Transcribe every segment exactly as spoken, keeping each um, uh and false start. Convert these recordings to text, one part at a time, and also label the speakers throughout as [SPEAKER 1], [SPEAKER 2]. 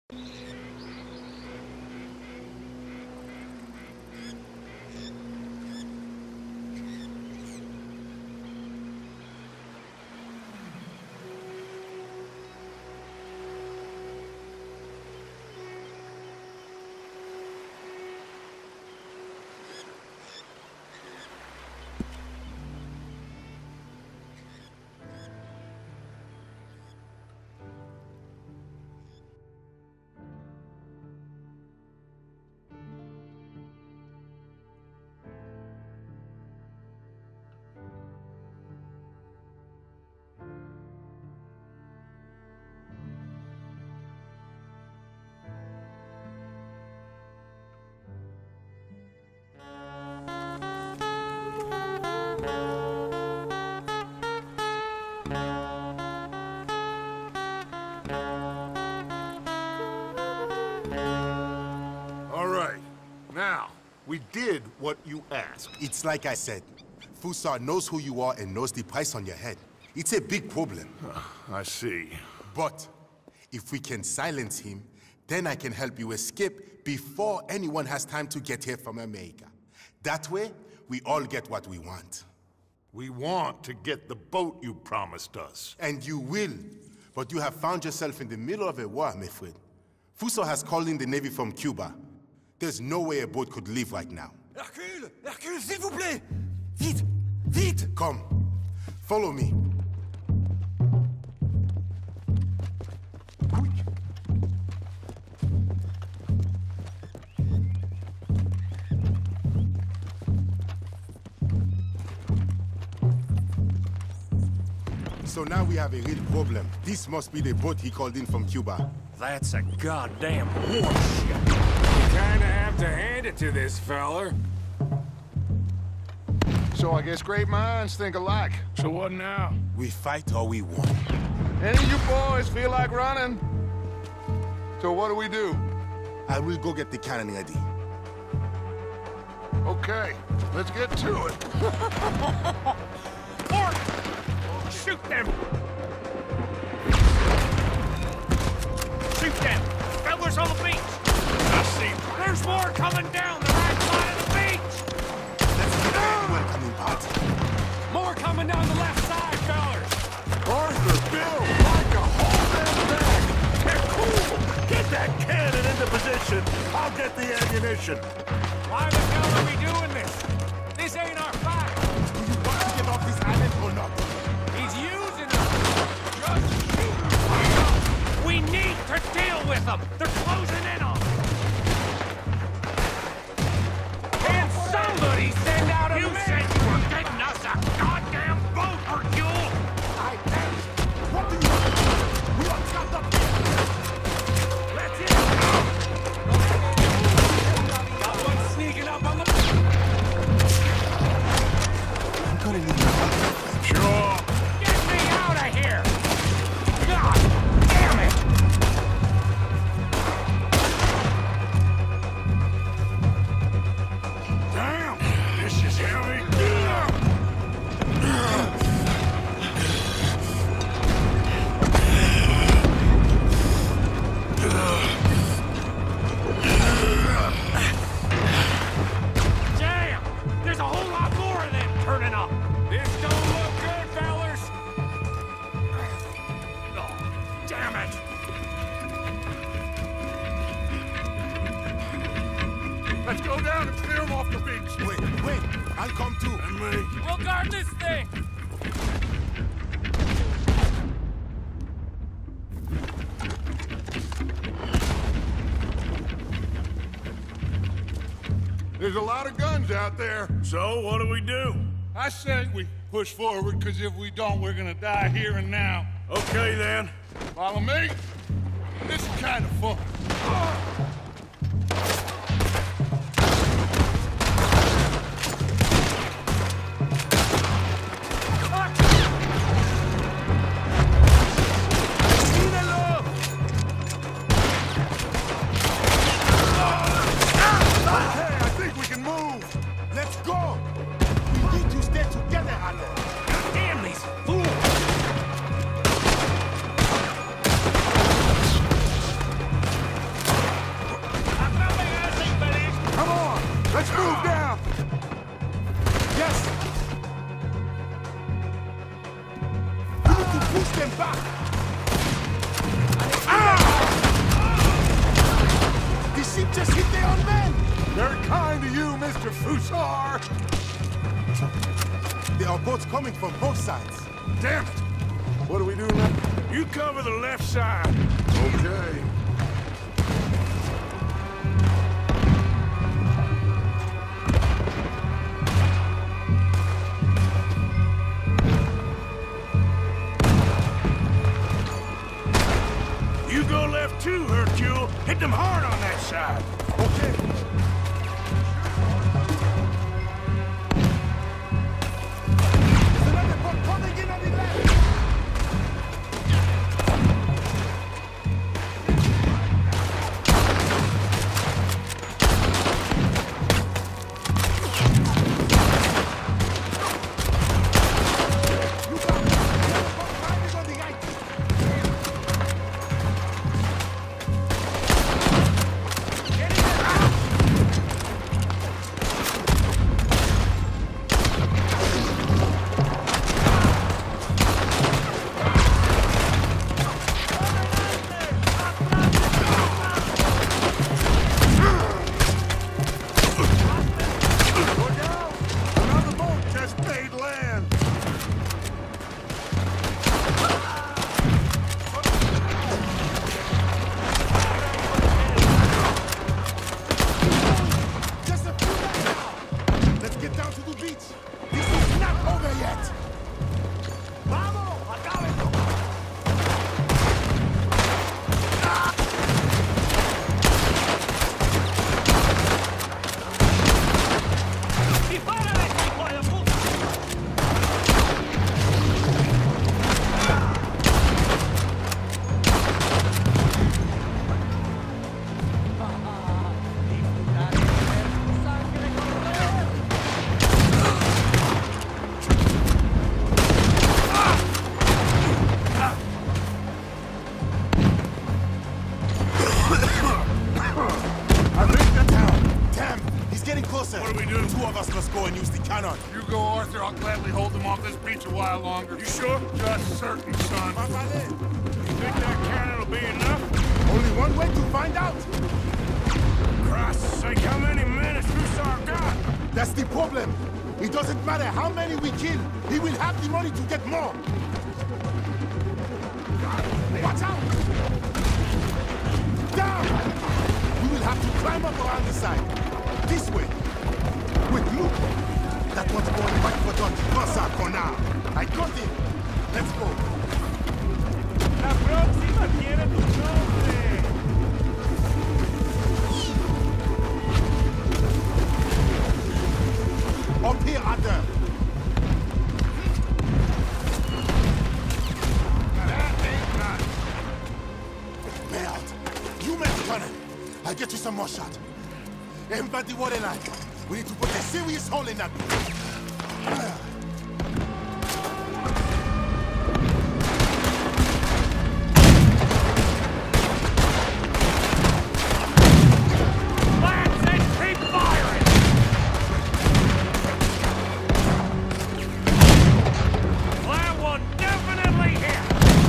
[SPEAKER 1] We did what you asked.
[SPEAKER 2] It's like I said. Fussar knows who you are and knows the price on your head. It's a big problem.
[SPEAKER 1] Uh, I see.
[SPEAKER 2] But if we can silence him, then I can help you escape before anyone has time to get here from America. That way, we all get what we want.
[SPEAKER 1] We want to get the boat you promised us.
[SPEAKER 2] And you will. But you have found yourself in the middle of a war, my friend. Fussar has called in the Navy from Cuba. There's no way a boat could leave right now.
[SPEAKER 3] Hercule! Hercule, s'il vous plaît! Vite! Vite!
[SPEAKER 2] Come. Follow me. So now we have a real problem. This must be the boat he called in from Cuba.
[SPEAKER 4] That's a goddamn horseshit.
[SPEAKER 5] You kinda have to hand it to this feller.
[SPEAKER 6] So I guess great minds think alike.
[SPEAKER 5] So what now?
[SPEAKER 2] We fight or we won.
[SPEAKER 6] Any of you boys feel like running? So what do we do?
[SPEAKER 2] I will go get the cannon ready.
[SPEAKER 6] Okay, let's get to it.
[SPEAKER 4] Mark! Shoot them! Shoot them! Fellers on the beach! I see. There's more coming down the right side of the beach!
[SPEAKER 2] Let's get a welcoming party.
[SPEAKER 4] More coming down the left side, fellers!
[SPEAKER 1] Arthur, Bill, Micah, hold them back! They're cool! Get that cannon into position! I'll get the ammunition!
[SPEAKER 4] Why the hell are we doing this? This ain't our fight!
[SPEAKER 2] Do you want to get off this island or not?
[SPEAKER 4] He's using us! Just shoot! We need to deal with them! They're closing in on us! Can somebody send out a You man? Said you were getting us a goddamn boat, Hercule! I asked, what do you want? We are trapped up here! Let's hit it! Got one sneaking up on the...
[SPEAKER 2] I'm gonna need your help.
[SPEAKER 1] Sure.
[SPEAKER 4] Get me out of here! God damn it!
[SPEAKER 1] Damn! This is heavy.
[SPEAKER 4] Damn! There's a whole lot more of them turning up! This don't look good, fellers! Oh, damn it!
[SPEAKER 1] Let's go down and clear them off the beach.
[SPEAKER 2] Wait, wait. I'll come too.
[SPEAKER 1] And me.
[SPEAKER 4] We'll guard this thing!
[SPEAKER 1] There's a lot of guns out there. So, what do we do?
[SPEAKER 6] I say we push forward, because if we don't, we're gonna die here and now.
[SPEAKER 1] Okay, then.
[SPEAKER 6] Follow me? This is kind of fun.
[SPEAKER 1] Okay, I think we can move.
[SPEAKER 2] Let's go! We need to stay together, Arthur.
[SPEAKER 4] Damn these fools!
[SPEAKER 1] Let's move down!
[SPEAKER 2] Yes! We need to push them back! Ah! The ship just hit their own men!
[SPEAKER 1] Very kind of you, Mister Fusar!
[SPEAKER 2] There are boats coming from both sides.
[SPEAKER 1] Damn it! What do we do now?
[SPEAKER 5] You cover the left side.
[SPEAKER 1] Okay.
[SPEAKER 5] You go left too, Hercule. Hit them hard on that side.
[SPEAKER 1] Okay.
[SPEAKER 2] There's another boat coming in on the left!
[SPEAKER 1] Another boat just made land!
[SPEAKER 2] Just a few left now! Let's get down to the beach! This is not over yet!
[SPEAKER 1] Vamos! Acábenlo!
[SPEAKER 2] I think the town! Damn! He's getting closer!
[SPEAKER 5] What do we do?
[SPEAKER 2] Two of us must go and use the cannon.
[SPEAKER 6] You go, Arthur. I'll gladly hold them off this beach a while longer.
[SPEAKER 5] You sure?
[SPEAKER 6] Just certain, son.
[SPEAKER 5] You think that cannon will be enough?
[SPEAKER 2] Only one way to find out!
[SPEAKER 5] Christ's sake, how many men has Fusar got?
[SPEAKER 2] That's the problem! It doesn't matter how many we kill, he will have the money to get more! Watch out! Down! We will have to climb up around the side. This way. Quick, look! That one's going right for Don Fusar for now. I got him! Let's go!
[SPEAKER 5] La próxima tiene tu nombre.
[SPEAKER 2] Up here, Adam! Belt! You make the cannon! I'll get you some more shot. Everybody water line. We need to put a serious hole in that.
[SPEAKER 4] Lads, and keep firing! That one definitely hit!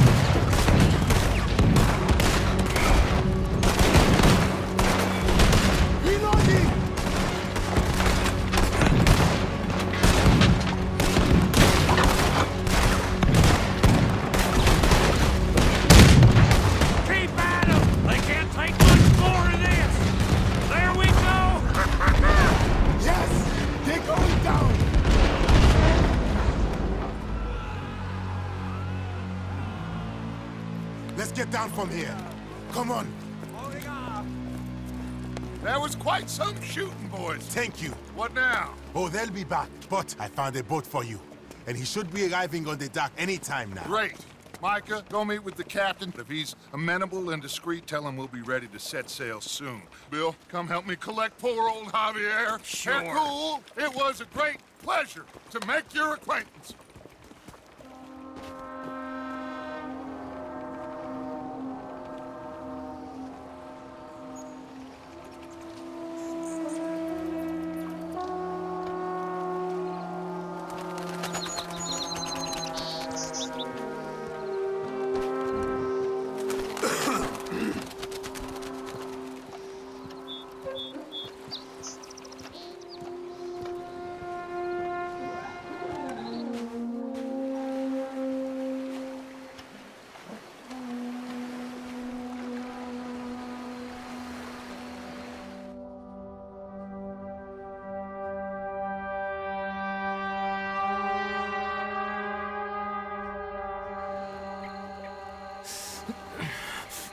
[SPEAKER 2] Reloading!
[SPEAKER 4] Keep at 'em! They can't take much more of this! There we go!
[SPEAKER 2] Yes! They're going down! Let's get down from here. Come on.
[SPEAKER 6] That was quite some shooting, boys.
[SPEAKER 2] Thank you.
[SPEAKER 6] What now?
[SPEAKER 2] Oh, they'll be back. But I found a boat for you. And he should be arriving on the dock any time now.
[SPEAKER 6] Great. Micah, go meet with the captain. If he's amenable and discreet, tell him we'll be ready to set sail soon. Bill, come help me collect poor old Javier.
[SPEAKER 4] Sure.
[SPEAKER 6] Hercule, it was a great pleasure to make your acquaintance.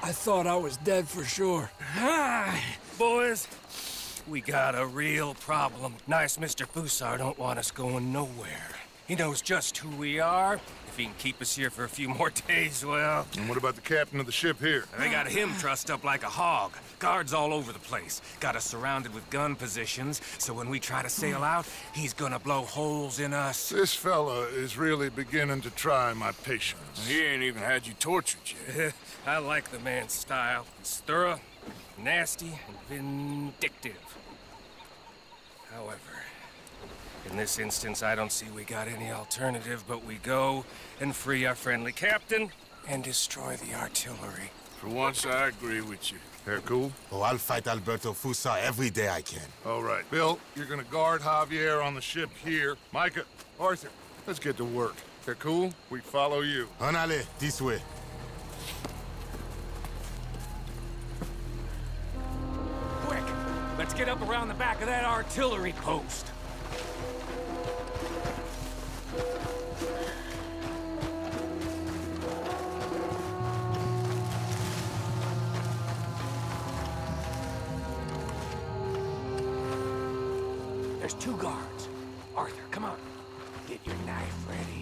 [SPEAKER 3] I thought I was dead for sure.
[SPEAKER 7] Boys, we got a real problem. Nice Mister Fussar don't want us going nowhere. He knows just who we are. If he can keep us here for a few more days, well...
[SPEAKER 6] And what about the captain of the ship here?
[SPEAKER 7] They got him trussed up like a hog. Guards all over the place. Got us surrounded with gun positions, so when we try to sail out, he's gonna blow holes in us.
[SPEAKER 6] This fella is really beginning to try my patience.
[SPEAKER 5] He ain't even had you tortured yet.
[SPEAKER 7] I like the man's style. He's thorough, nasty, and vindictive. However, in this instance, I don't see we got any alternative, but we go and free our friendly captain and destroy the artillery.
[SPEAKER 5] For once, I agree with you.
[SPEAKER 6] Hercule?
[SPEAKER 2] Oh, I'll fight Alberto Fussar every day I can.
[SPEAKER 6] All right. Bill, you're gonna guard Javier on the ship here. Micah, Arthur, let's get to work. Hercule, we follow you.
[SPEAKER 2] Onale, this way.
[SPEAKER 7] Quick! Let's get up around the back of that artillery post. There's two guards. Arthur, come on. Get your knife ready.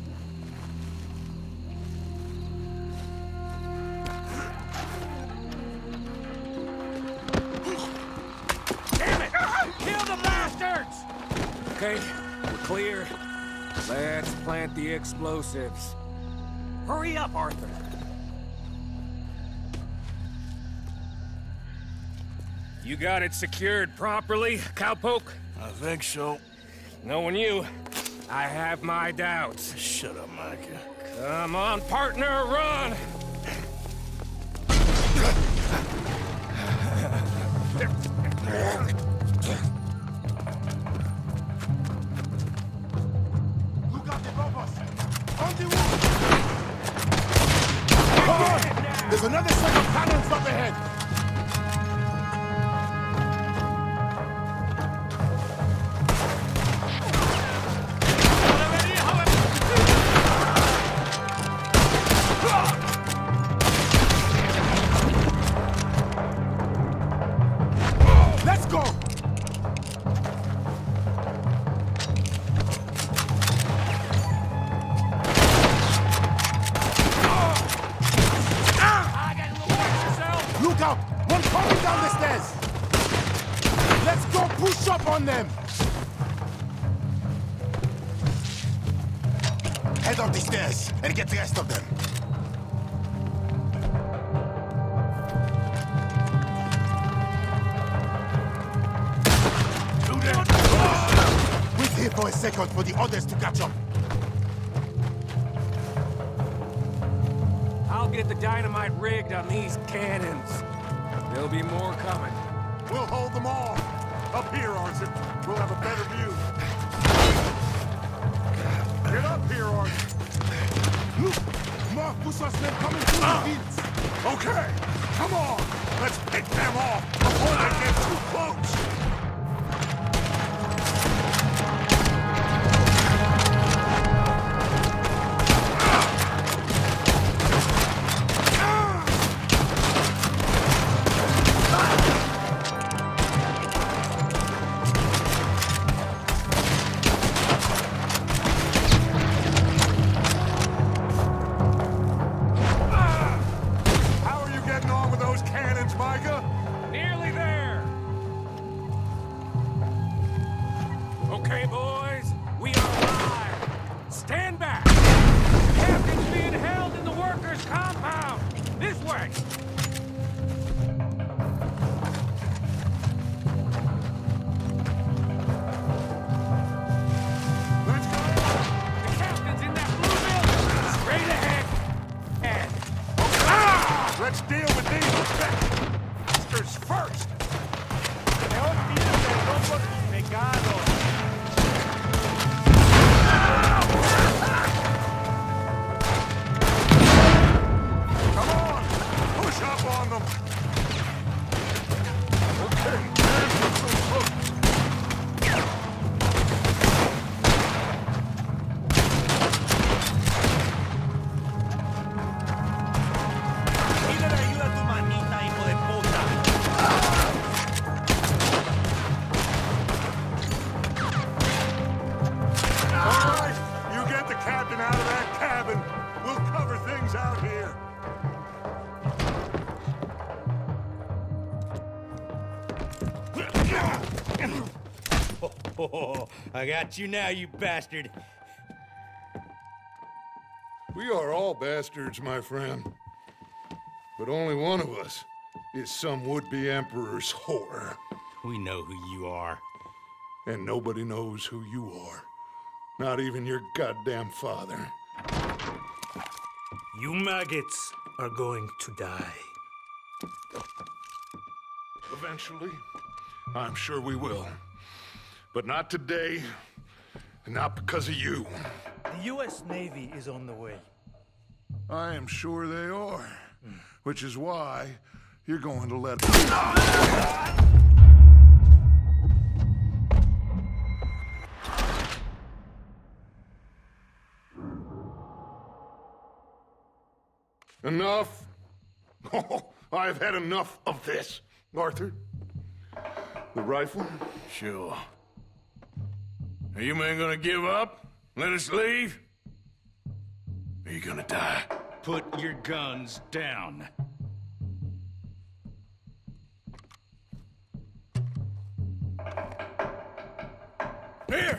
[SPEAKER 7] Damn it! Kill the bastards! Okay, we're clear. Let's plant the explosives. Hurry up, Arthur. You got it secured properly, cowpoke?
[SPEAKER 5] I think so.
[SPEAKER 7] Knowing you, I have my doubts.
[SPEAKER 5] Shut up, Micah.
[SPEAKER 7] Come on, partner, run!
[SPEAKER 1] Look out above us! On the wall! Come on! There's another set of cannons up ahead! Let's go! Look out! One coming down the stairs! Let's go push up on them!
[SPEAKER 2] Head up the stairs and get the rest of them. Wait here for a second for the others to catch up.
[SPEAKER 7] I'll get the dynamite rigged on these cannons. There'll be more coming.
[SPEAKER 1] We'll hold them all! Up here, Arthur. We'll have a better view. Get up here, Arthur.
[SPEAKER 2] Look! More Fussar's men coming through the fields.
[SPEAKER 1] Okay, come on! Let's pick them off before they get too close!
[SPEAKER 5] Oh, I got you now, you bastard.
[SPEAKER 6] We are all bastards, my friend. But only one of us is some would-be emperor's whore.
[SPEAKER 5] We know who you are.
[SPEAKER 6] And nobody knows who you are. Not even your goddamn father.
[SPEAKER 5] You maggots are going to die.
[SPEAKER 6] Eventually, I'm sure we will. But not today, and not because of you.
[SPEAKER 5] The U S Navy is on the way.
[SPEAKER 6] I am sure they are. Which is why you're going to let... Enough! Oh, I've had enough of this. Arthur, the rifle?
[SPEAKER 4] Sure. Are you men gonna give up? Let us leave? Or are you gonna die?
[SPEAKER 5] Put your guns down.
[SPEAKER 4] Here!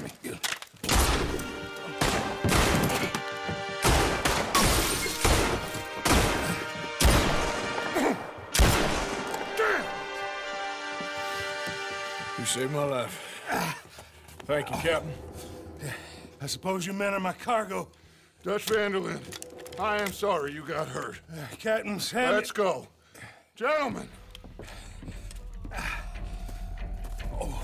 [SPEAKER 4] You saved my life. Thank you, Captain.
[SPEAKER 1] I suppose you men are my cargo.
[SPEAKER 6] Dutch van der Linde, I am sorry you got hurt.
[SPEAKER 1] Uh, Captain's hand.
[SPEAKER 6] Let's go. Gentlemen.
[SPEAKER 1] Oh.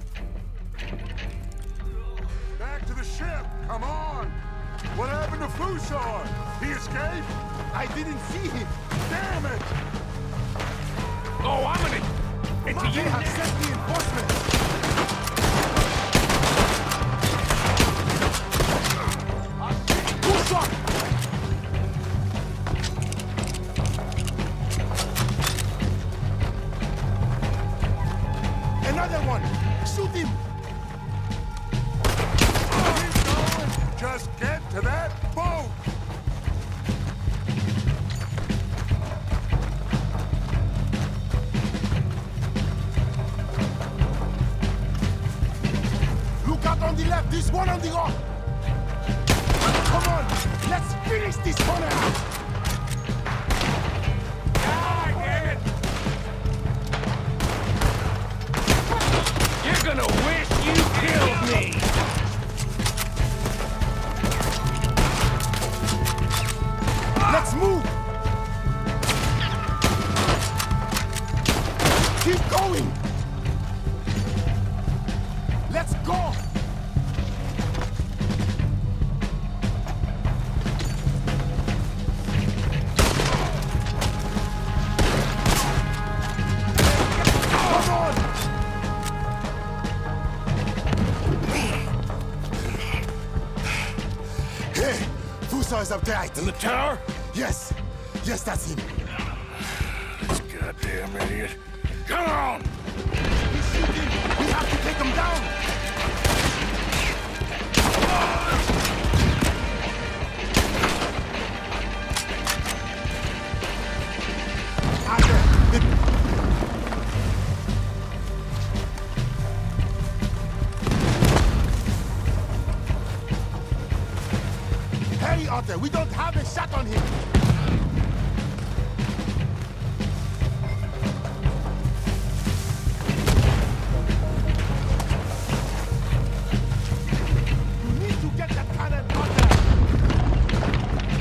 [SPEAKER 1] Back to the ship. Come on. What happened to Fussar? He escaped? I didn't see him. Damn it!
[SPEAKER 4] Oh, I'm gonna... It's
[SPEAKER 1] They
[SPEAKER 4] you
[SPEAKER 1] have sent reinforcements. Fussar! Another one! Shoot him! Keep going! Just get to that boat! Look out on the left! There's one on the right! Come on! Let's finish this one out!
[SPEAKER 4] God damn it! You're gonna wish you killed me!
[SPEAKER 1] Let's move! Keep going! Let's go! Come on! Hey! Fussar is up there, I
[SPEAKER 4] In
[SPEAKER 1] think.
[SPEAKER 4] the tower?
[SPEAKER 1] Yes! Yes, that's him.
[SPEAKER 4] This goddamn idiot. Come on!
[SPEAKER 1] He's shooting! We have to take him down! Arthur, the- Hurry, Arthur! We don't have a shot on him! You need to get that cannon, Arthur!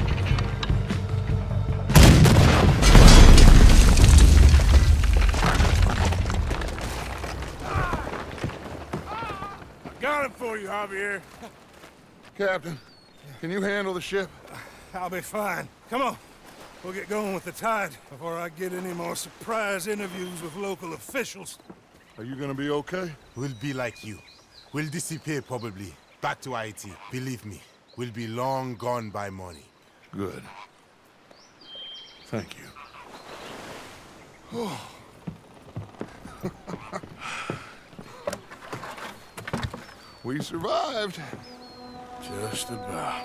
[SPEAKER 4] Got it for you, Javier.
[SPEAKER 6] Captain, can you handle the ship?
[SPEAKER 1] I'll be fine. Come on. We'll get going with the tide before I get any more surprise interviews with local officials.
[SPEAKER 6] Are you gonna be okay?
[SPEAKER 2] We'll be like you. We'll disappear probably. Back to Haiti. Believe me, we'll be long gone by morning.
[SPEAKER 6] Good. Thank you. Oh. We survived.
[SPEAKER 4] Just about.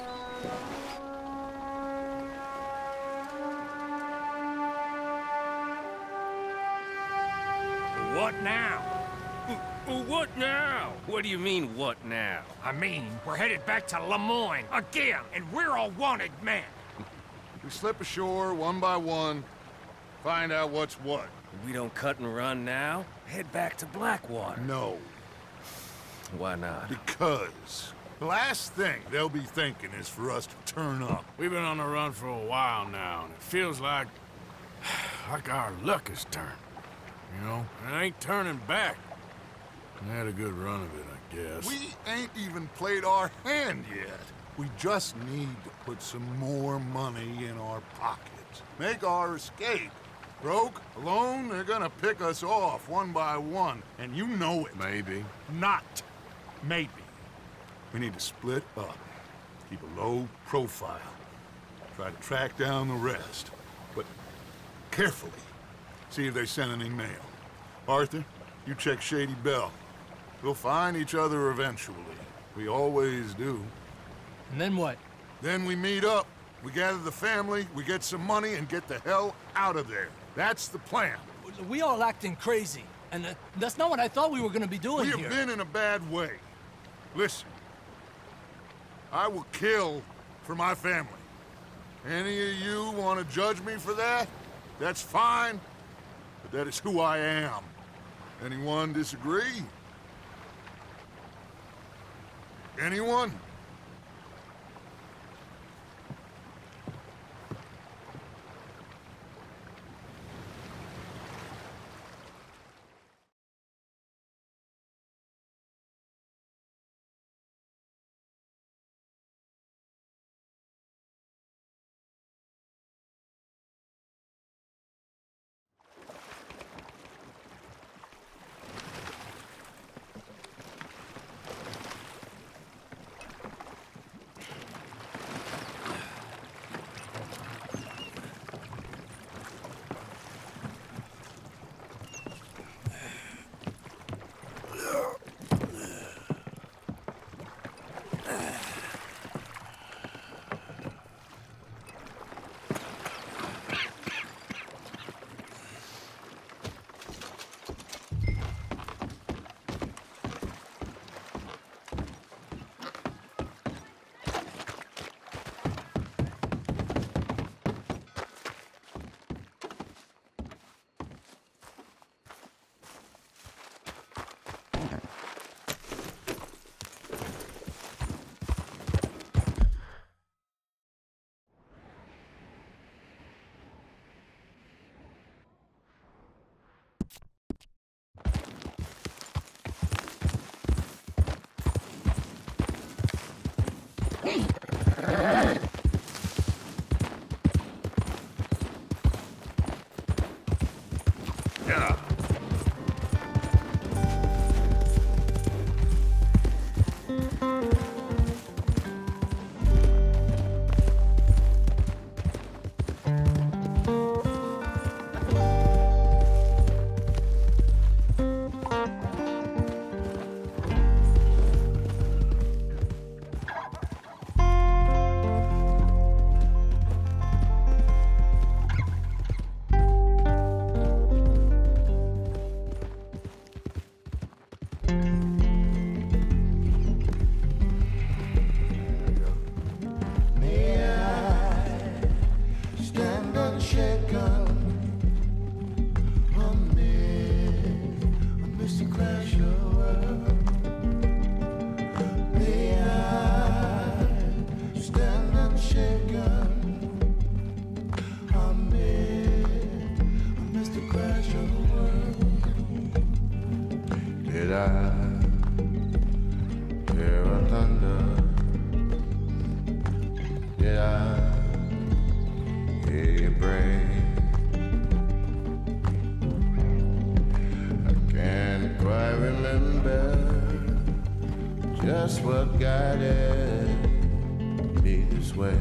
[SPEAKER 5] What now?
[SPEAKER 7] Well, what now? What do you mean, what now?
[SPEAKER 4] I mean, we're headed back to Lemoyne again, and we're all wanted men.
[SPEAKER 6] We slip ashore one by one, find out what's what.
[SPEAKER 7] We don't cut and run now? Head back to Blackwater.
[SPEAKER 6] No,
[SPEAKER 7] Why not?
[SPEAKER 6] because the last thing they'll be thinking is for us to turn up.
[SPEAKER 5] We've been on the run for a while now, and it feels like... like our luck has turned. You know? And it ain't turning back. We had a good run of it, I guess.
[SPEAKER 6] We ain't even played our hand yet. We just need to put some more money in our pockets. Make our escape. Broke, alone, they're gonna pick us off one by one, and you know it.
[SPEAKER 5] Maybe.
[SPEAKER 6] Not maybe. We need to split up, keep a low profile, try to track down the rest, but carefully. See if they send any mail. Arthur, you check Shady Belle. We'll find each other eventually. We always do.
[SPEAKER 8] And then what?
[SPEAKER 6] Then we meet up, we gather the family, we get some money, and get the hell out of there. That's the plan.
[SPEAKER 8] We all acting crazy, and uh, that's not what I thought we were gonna be doing
[SPEAKER 6] We have
[SPEAKER 8] here.
[SPEAKER 6] been in a bad way. Listen, I will kill for my family. Any of you want to judge me for that? That's fine, but that is who I am. Anyone disagree? Anyone?
[SPEAKER 9] Just what guided me this way.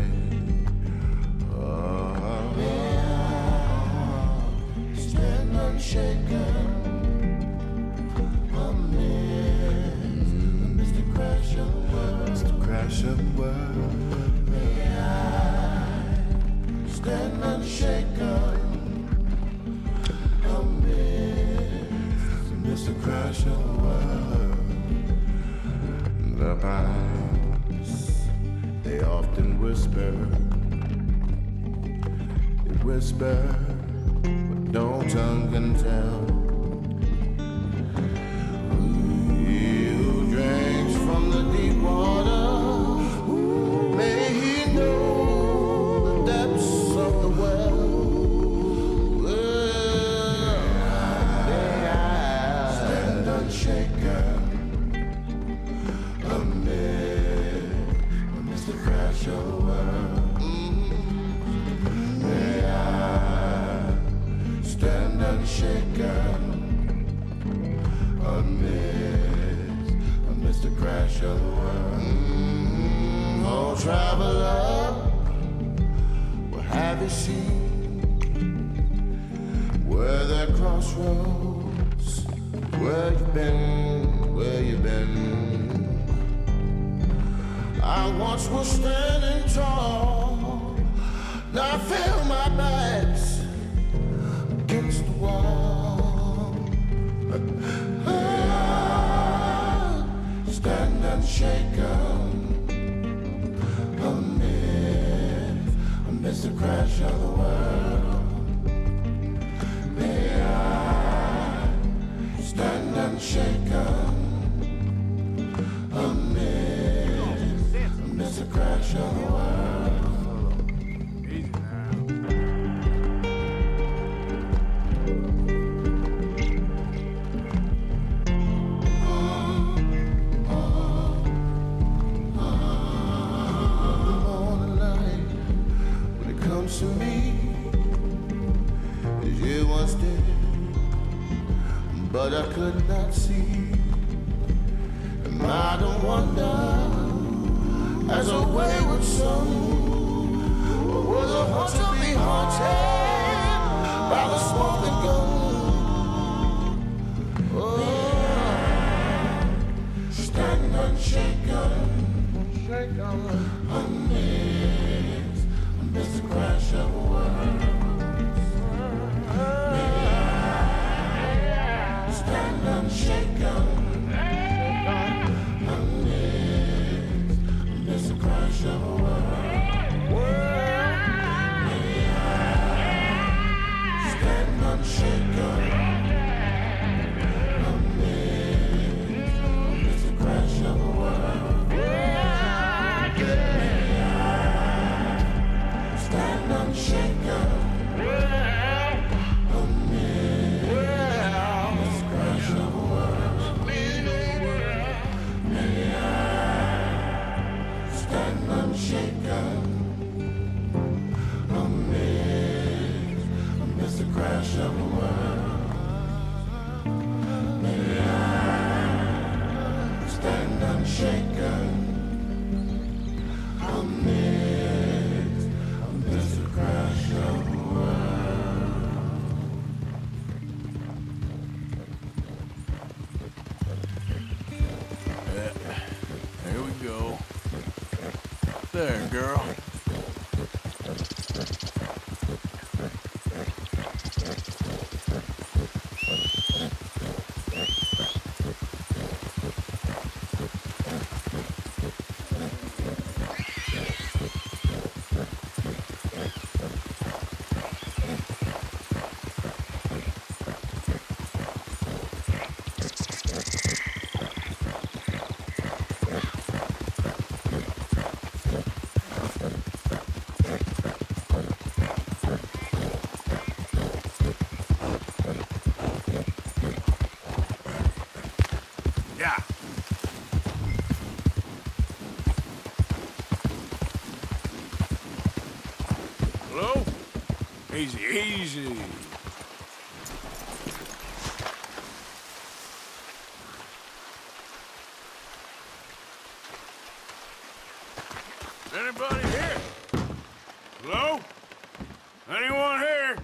[SPEAKER 9] Oh, stand unshaken. I'm in Mister Crash of the World. Mister Crash of the World. May I stand unshaken. I'm in Mister Crash of the World. The pines, they often whisper. They whisper what no tongue can tell. He who drinks from the deep water, may he know the depths of the well. Shaken amid Mister Crash of the World. Mm-hmm. May I stand unshaken amid Mister Crash of the World. Mm-hmm. Oh, traveler, what have you seen? Where there crossroads? Where you been, where you been? I once was standing tall, now I feel my back's against the wall. I stand unshaken amid Mister Crash of the World. May I stand unshaken amid Mister Crash of the World.
[SPEAKER 5] Easy now.
[SPEAKER 9] Morning light, when it comes to me, as you once did, but I could not see. And I don't wonder, as a wayward son, or was a heart to be haunted by the smoking gun. Oh, stand unshaken, amidst Mister Crash of the World. Stand unshaken amidst Mister Crash of the World. May I stand unshaken amidst Mister Crash of the World. May I stand unshaken. Unshaken amid Mister Crash of the World. May I stand unshaken amid Mister Crash of the World.
[SPEAKER 5] Yeah. Here we go. There, girl. Yeah. Hello? Easy, easy. Anybody here? Hello? Anyone here?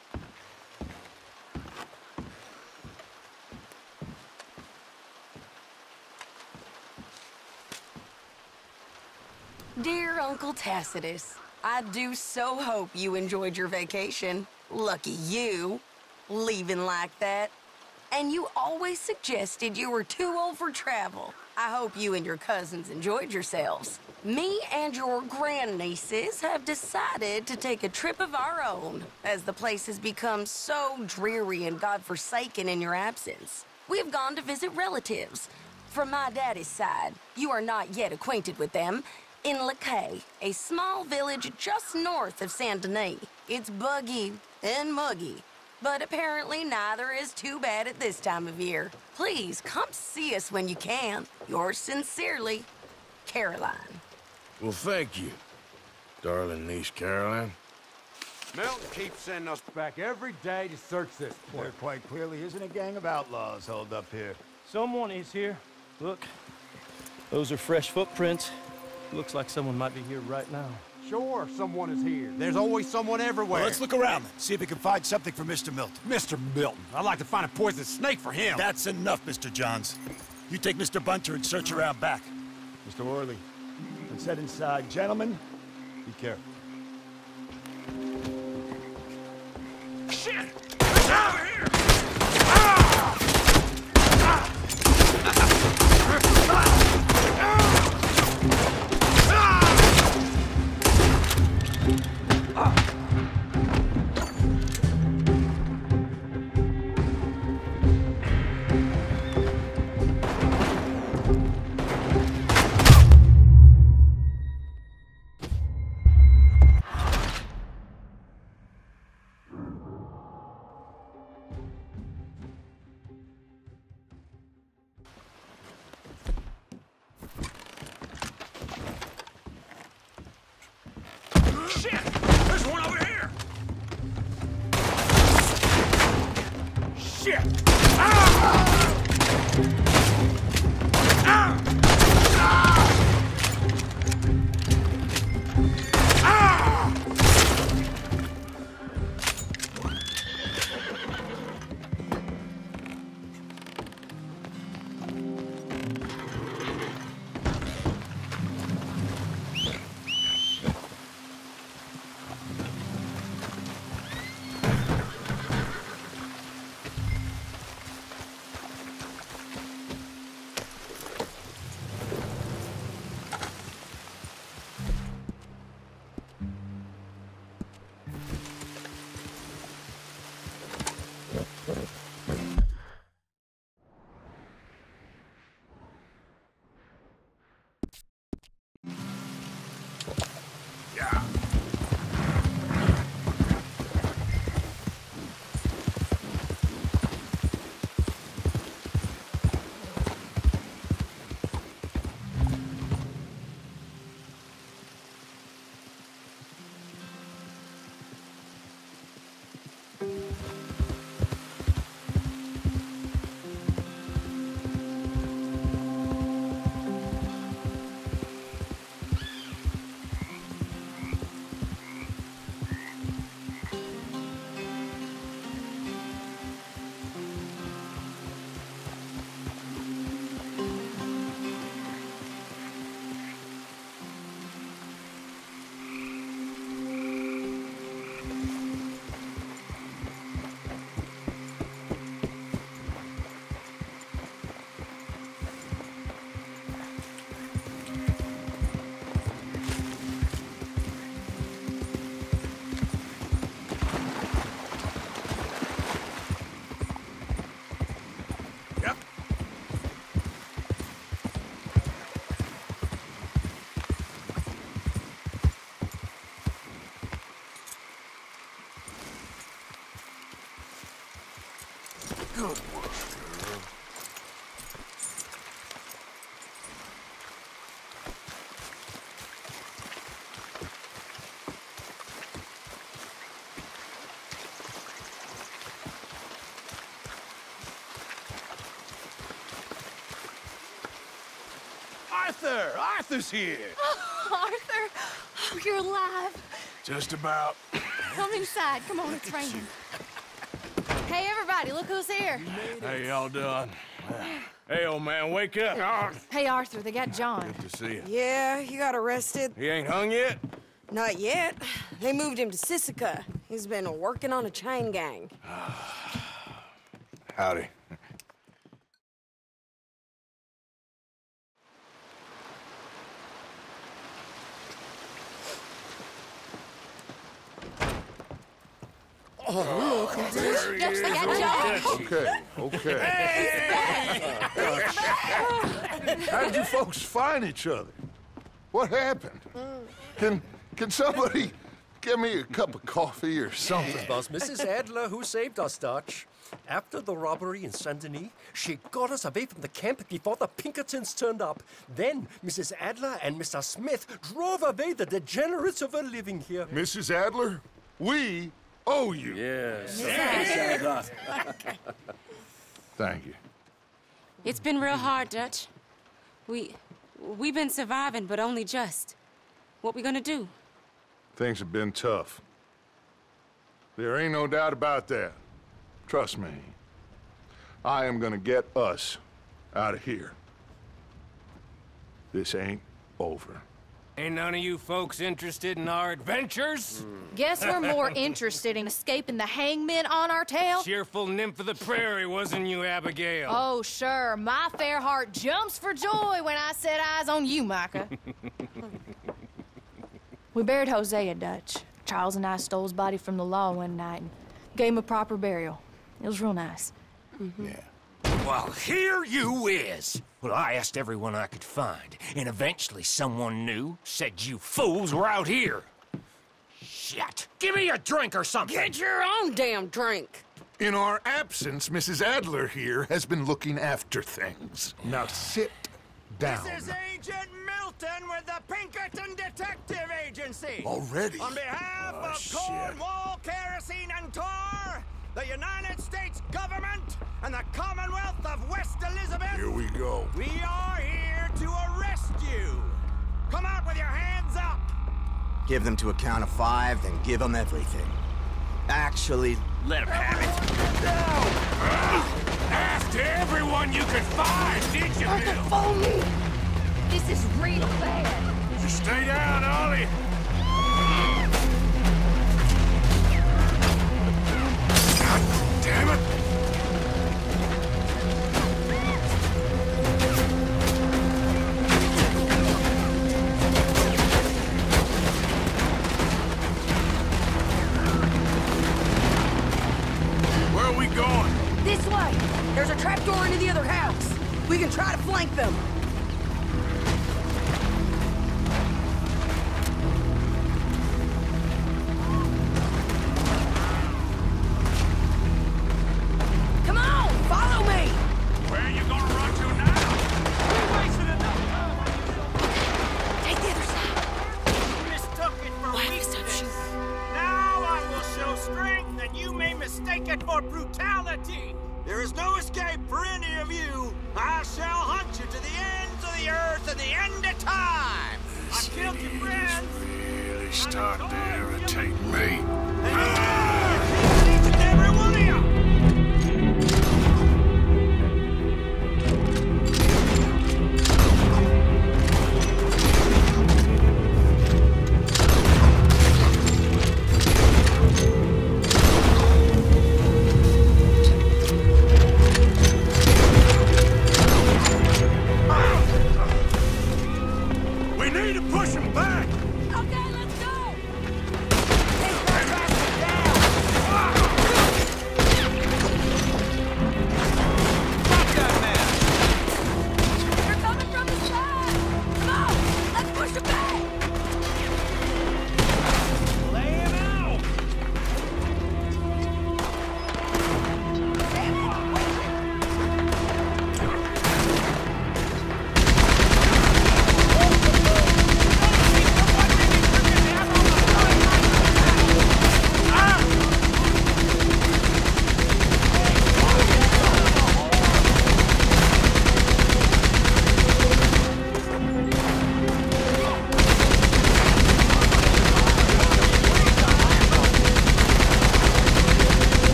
[SPEAKER 10] Dear Uncle Tacitus, I do so hope you enjoyed your vacation. Lucky you, leaving like that. And you always suggested you were too old for travel. I hope you and your cousins enjoyed yourselves. Me and your grandnieces have decided to take a trip of our own, as the place has become so dreary and godforsaken in your absence. We've gone to visit relatives. From my daddy's side, you are not yet acquainted with them, in Lacaille, a small village just north of Saint Denis. It's buggy and muggy, but apparently neither is too bad at this time of year. Please come see us when you can. Yours sincerely, Caroline.
[SPEAKER 5] Well, thank you, darling niece Caroline.
[SPEAKER 11] Milton keeps sending us back every day to search this place.
[SPEAKER 12] There quite clearly isn't a gang of outlaws holed up here.
[SPEAKER 8] Someone is here. Look, those are fresh footprints. Looks like someone might be here right now.
[SPEAKER 11] Sure, someone is here. There's always someone everywhere.
[SPEAKER 12] Well, let's look around then, see if we can find something for Mister Milton.
[SPEAKER 11] Mister Milton. I'd like to find a poisonous snake for him.
[SPEAKER 12] That's enough, Mister Johns. You take Mister Bunter and search around back. Mister Worley, let's head inside. Gentlemen, be careful.
[SPEAKER 4] Shit! It's over here! Ah! Ah! Shit! There's one over here! Shit! Ah! Ah! Ah! Ah! Good work, girl.
[SPEAKER 11] Arthur! Arthur's here!
[SPEAKER 13] Oh, Arthur! Oh, you're alive.
[SPEAKER 5] Just about.
[SPEAKER 13] Come inside. Come on, it's raining. Hey, everybody, look who's here.
[SPEAKER 5] How y'all doing? Hey, old man, wake up.
[SPEAKER 13] Hey, Arthur, they got John.
[SPEAKER 5] Good to see you.
[SPEAKER 10] Yeah, he got arrested.
[SPEAKER 5] He ain't hung yet?
[SPEAKER 10] Not yet. They moved him to Sisika. He's been working on a chain gang.
[SPEAKER 5] Howdy.
[SPEAKER 13] Dutch, they got Joe.
[SPEAKER 6] Okay, okay. How did you folks find each other? What happened? Can can somebody give me a cup of coffee or something?
[SPEAKER 14] It was Missus Adler who saved us, Dutch. After the robbery in Saint Denis, she got us away from the camp before the Pinkertons turned up. Then Missus Adler and Mister Smith drove away the degenerates who were living here.
[SPEAKER 6] Missus Adler, we owe you.
[SPEAKER 14] Yes.
[SPEAKER 15] Yes.
[SPEAKER 6] Thank you.
[SPEAKER 15] It's been real hard, Dutch. We... we've been surviving, but only just. What we gonna do?
[SPEAKER 6] Things have been tough. There ain't no doubt about that. Trust me. I am gonna get us out of here. This ain't over.
[SPEAKER 7] Ain't none of you folks interested in our adventures?
[SPEAKER 13] Guess we're more interested in escaping the hangmen on our tail.
[SPEAKER 7] Cheerful nymph of the prairie, wasn't you, Abigail?
[SPEAKER 13] Oh, sure. My fair heart jumps for joy when I set eyes on you, Micah. We buried Hosea, Dutch. Charles and I stole his body from the law one night and gave him a proper burial. It was real nice.
[SPEAKER 3] Mm-hmm. Yeah. Well, here you is. Well, I asked everyone I could find, and eventually someone new said you fools were out here. Shit. Give me a drink or something.
[SPEAKER 10] Get your own damn drink.
[SPEAKER 6] In our absence, Missus Adler here has been looking after things. Now sit down.
[SPEAKER 16] This is Agent Milton with the Pinkerton Detective Agency.
[SPEAKER 6] Already?
[SPEAKER 16] On behalf
[SPEAKER 6] Oh,
[SPEAKER 16] of
[SPEAKER 6] shit.
[SPEAKER 16] Cornwall, Kerosene, and Tar, the United States government, and the Commonwealth of West Elizabeth.
[SPEAKER 6] Here we go.
[SPEAKER 16] We are here to arrest you. Come out with your hands up.
[SPEAKER 17] Give them to a count of five, then give them everything. Actually,
[SPEAKER 3] let them have it.
[SPEAKER 7] After everyone you could find, did you, Bill?
[SPEAKER 10] Follow me.
[SPEAKER 13] This is real bad.
[SPEAKER 5] Just stay down, Ollie.
[SPEAKER 7] God damn it!
[SPEAKER 5] Where are we going?
[SPEAKER 10] This way. There's a trapdoor into the other house. We can try to flank them. Come on, follow me.
[SPEAKER 4] Where are you gonna run to now? We wasted enough time on you.
[SPEAKER 10] Take the other side.
[SPEAKER 16] You mistook it for weakness. Now I will show strength, and you may mistake it for brutality. There is no escape for any of you. I shall hunt you to the ends of the earth and the end of time. I killed your friends.
[SPEAKER 5] Really starting to irritate me.
[SPEAKER 16] Each and every one of you.
[SPEAKER 5] We need to push him back!
[SPEAKER 10] Okay, let's go.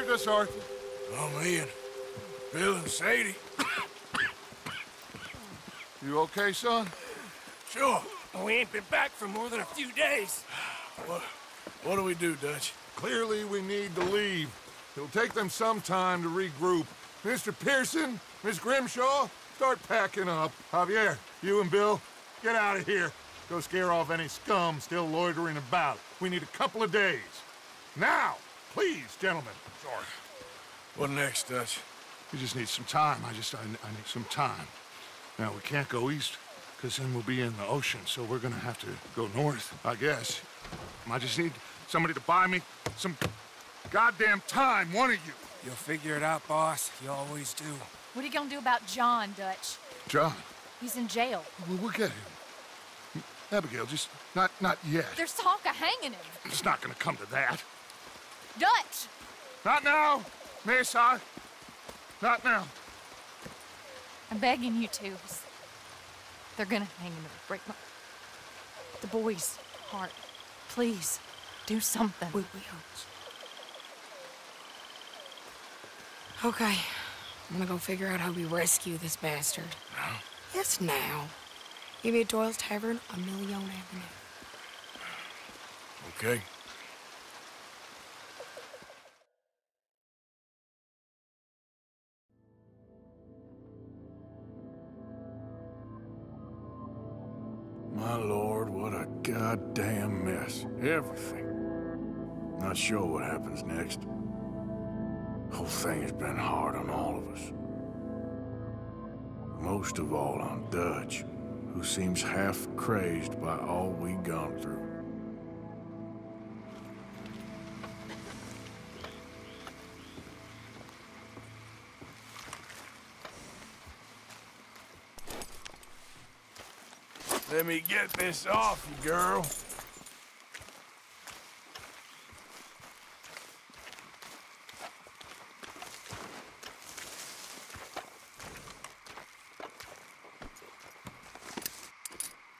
[SPEAKER 6] us, Arthur?
[SPEAKER 5] Oh, me and Bill and Sadie.
[SPEAKER 6] You okay, son?
[SPEAKER 5] Sure.
[SPEAKER 7] We ain't been back for more than a few days.
[SPEAKER 5] What, what do we do, Dutch?
[SPEAKER 6] Clearly, we need to leave. It'll take them some time to regroup. Mister Pearson, Miss Grimshaw, start packing up. Javier, you and Bill, get out of here. Go scare off any scum still loitering about. We need a couple of days. Now, please, gentlemen. Sorry.
[SPEAKER 5] What next, Dutch?
[SPEAKER 6] We just need some time. I just, I, I need some time. Now, we can't go east, because then we'll be in the ocean, so we're gonna have to go north, I guess. I just need somebody to buy me some goddamn time, one of you.
[SPEAKER 7] You'll figure it out, boss. You always do.
[SPEAKER 13] What are you gonna do about John, Dutch?
[SPEAKER 6] John?
[SPEAKER 13] He's in jail.
[SPEAKER 6] We'll, we'll get him. Abigail, just not, not yet.
[SPEAKER 13] There's talk of hanging him.
[SPEAKER 6] It's not gonna come to that.
[SPEAKER 13] Dutch!
[SPEAKER 6] Not now, Miss I. Not now.
[SPEAKER 13] I'm begging you to. They're gonna hang him. It'll break my... The boy's heart. Please, do something.
[SPEAKER 10] We will. Okay. I'm gonna go figure out how we rescue this bastard.
[SPEAKER 5] Now?
[SPEAKER 10] Yes, now. Give me at Doyle's Tavern on Million Avenue.
[SPEAKER 5] Okay. My lord, what a goddamn mess. Everything. Not sure what happens next. Whole thing has been hard on all of us. Most of all on Dutch, who seems half crazed by all we've gone through. Let me get this off you, girl.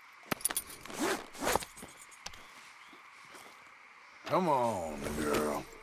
[SPEAKER 5] Come on, girl.